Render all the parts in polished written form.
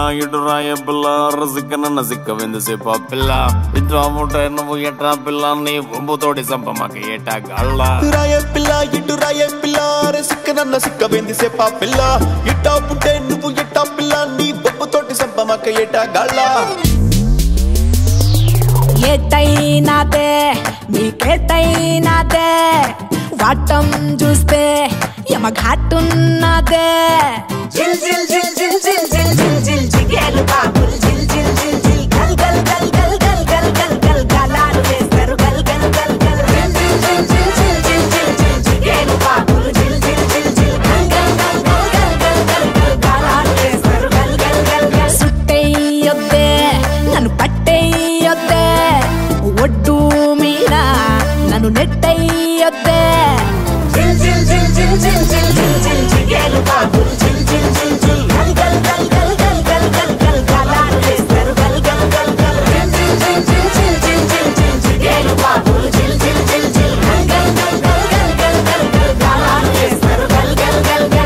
ఇటు రాయ పిల్ల రసిక్కన నసిక్క వెందుసేప పిల్ల ఇటు అమ్ముంటే నువ్వు ఎట్రా పిల్ల నీ బొంబుతోటి సంపమాక ఏటా గళ్ళ రాయ పిల్ల ఇటు రాయ పిల్ల రసిక్కన నసిక్క వెందుసేప పిల్ల ఇటు అమ్ముంటే నువ్వు ఎట్టా పిల్ల నీ బొంబుతోటి సంపమాక ఏటా గళ్ళ ఏటైనాదే మీకేటైనాదే వాటం చూస్తే యమఘాటున్నదే జిల్ జిల్ జిల్ జిల్ జిల్ జిల్ జిల్ జిల్ జిగేలు బాబులు జిల్ జిల్ జిల్ జిల్ గల్ గల్ గల్ గల్ గల్ గల్ గల్ గల్ గలాలు వేస్తారు గల్ గల్ గల్ గల్ జిల్ జిల్ జిల్ జిల్ జిల్ జిల్ జిల్ జిగేలు బాబులు జిల్ జిల్ జిల్ జిల్ గల్ గల్ గల్ గల్ గల్ గల్ గల్ గలాలు వేస్తారు గల్ గల్ గల్ గల్ సుట్టేయొద్దే నన్ను పట్టేయొద్దే ఒడ్డు మీద నన్ను నెట్టేయొద్దే జిల్ జిల్ జిల్ జిల్ జిల్ జిల్ జిల్ జిల్ జిగేలు బాబులు జిల్ జిల్ జిల్ జిల్ గల్ గల్ గల్ గల్ గల్ గల్ గల్ గల్ గలాలు వేస్తారు గల్ గల్ గల్ గల్ జిల్ జిల్ జిల్ జిల్ జిల్ జిల్ జిల్ జిగేలు బాబులు జిల్ జిల్ జిల్ జిల్ గల్ గల్ గల్ గల్ గల్ గల్ గల్ గల్ గలాలు వేస్తారు గల్ గల్ గల్ గల్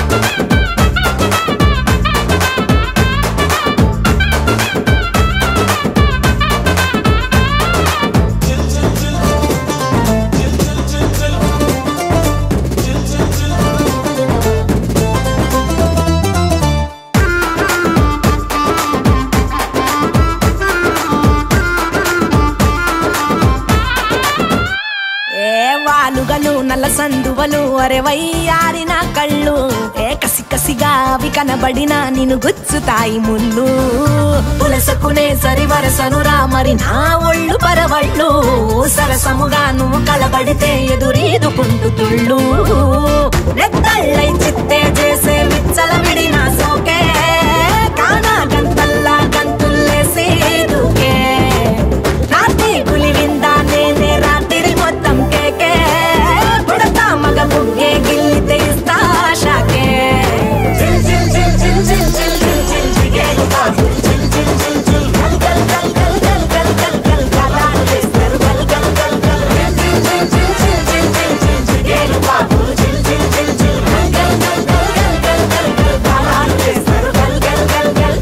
వాలుగలు నల్ల సందువలు అరే వయ్యారిన కళ్ళు ఏ కసి కసిగా అవి కనబడినా నిన్ను గుచ్చుతాయి ముళ్ళు పులసకునే సరి వరసనురా మరి నా ఒళ్ళు పరవళ్ళు సరసముగా నువ్వు కలబడితే ఎదురీదుకుంటూ తుళ్ళు నెత్తళ్ళై చిత్తే చేసే విచ్చల విడిన సోకే కానా గంతల్లా గంతుల్లేసి దూకే రాత్రి పులి విందా నేనే రాత్రి మొత్తం కేకే పుడతా మగ బుగ్గే గిల్లితే ఇస్తా షాకే జిల్ జిల్ జిల్ జిల్ జిల్ జిల్ జిల్ జిల్ జిగేలు బాబులు జిల్ జిల్ జిల్ జిల్ గల్ గల్ గల్ గల్ గల్ గల్ గల్ గల్ గలాలు వేస్తారు గల్ గల్ గల్ గల్ జిల్ జిల్ జిల్ జిల్ జిల్ జిల్ జిల్ జిగేలు బాబులు జిల్ జిల్ జిల్ జిల్ గల్ గల్ గల్ గల్ గల్ గల్ గల్ గలాలు వేస్తారు గల్ గల్ గల్ గల్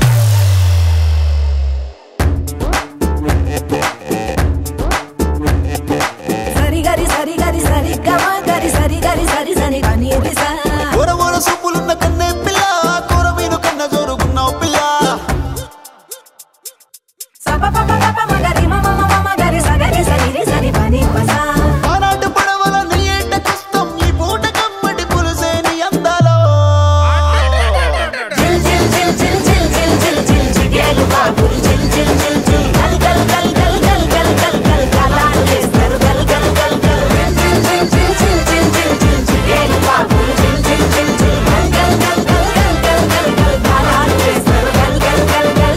సరి గరి సరి గరి సరి గమ గరి సరి గరి సరి సరి గని రిసా ఓర ఓర సొప్పులున్న కన్నే పిల్ల కోర వీరు కన్న జోరుగున్నావు పిల్ల సప పప పప మగరి మమ మమ మగరి సగరి సరి సరి పని పసా ఆనాటి పడవల నీ ఏట కష్టం ఈ పూట కమ్మడి పులుసేని అందాలో జిల్ జిల్ జిల్ జిల్ జిల్ జిల్ జిల్ జిల్ జిగేలు బాబులు జిల్ జిల్ జిల్ జిల్ గల్ గల్ గల్ గల్ గల్ గల్ గల్ గల్ గలాలు వేస్తారు గల్ గల్ గల్ గల్ జిల్ జిల్ జిల్ జిల్ జిల్ జిల్ జిల్ జిగేలు బాబులు జిల్ జిల్ జిల్ జిల్ గల్ గల్ గల్ గల్ గల్ గల్ గల్ గల్ గలాలు వేస్తారు గల్ గల్ గల్ గల్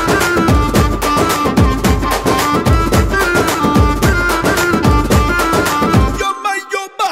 యొమ్మ యొమ్మ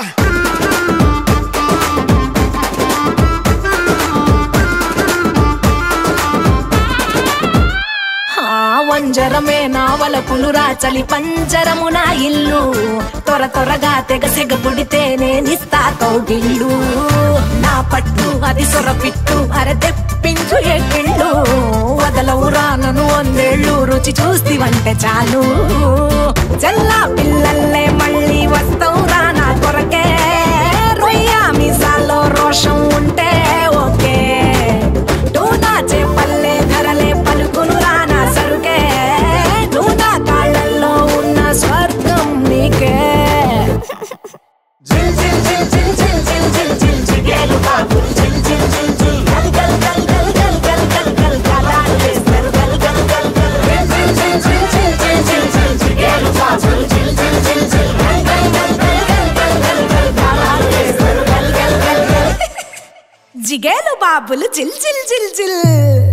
వంజరమే నా వలపులురా చలి పంజరము నా ఇల్లు త్వర త్వరగా తెగ సెగ పుడితే నేనిస్తా కౌగిళ్ళు నా పట్టు అది సొరపిట్టు అర తెప్పించు ఎక్కిళ్ళు వదలవురా నన్ను వందేళ్ళు రుచి చూస్తివంటే చాలు జల్లా పిల్లల్లే మళ్ళీ వస్తావురా నా కొరకే రొయ్య మీసాల్లో రోషం ఉంటే ఓకే టూనా చేపల్లే ధరలే పలుకునురా నా సరుకే నువ్వు నా కాళ్ళల్లో ఉన్న స్వర్గం నీకే జిల్ జిల్ జిల్ జిల్ జిల్ జిల్ జిల్ జిల్ జిగేలు బాబులు జిల్ జిల్ జిల్ జిల్ గల్ గల్ గల్ గల్ గల్ గల్ గల్ గల్ గలాలు వేస్తారు గల్ గల్ గల్ గల్ జిల్ జిల్ జిల్ జిల్ జిల్ జిల్ జిల్ జిగేలు బాబులు జిల్ జిల్ జిల్ జిల్ గల్ గల్ గల్ గల్ గల్ గల్ గల్ గల్ గలాలు వేస్తారు గల్ గల్ గల్ గల్ జిగేలు బాబులు జిల్ జిల్ జిల్ జిల్